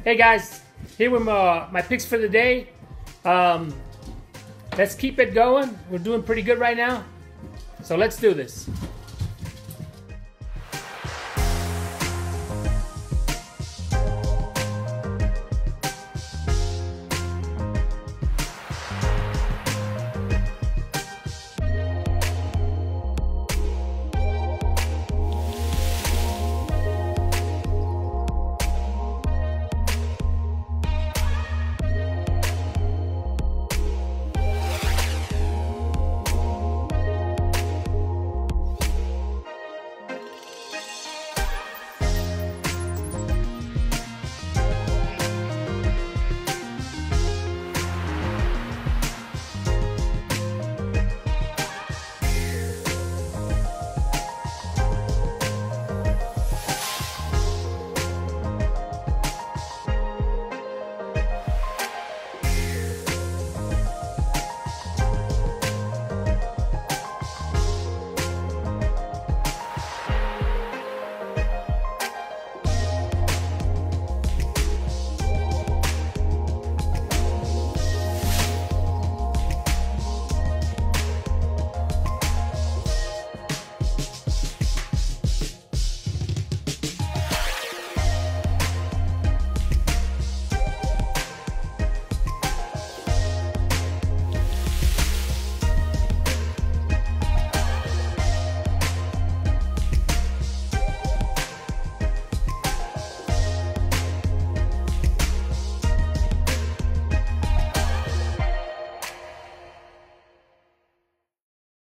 Hey guys, here with my picks for the day. Let's keep it going. We're doing pretty good right now. So let's do this.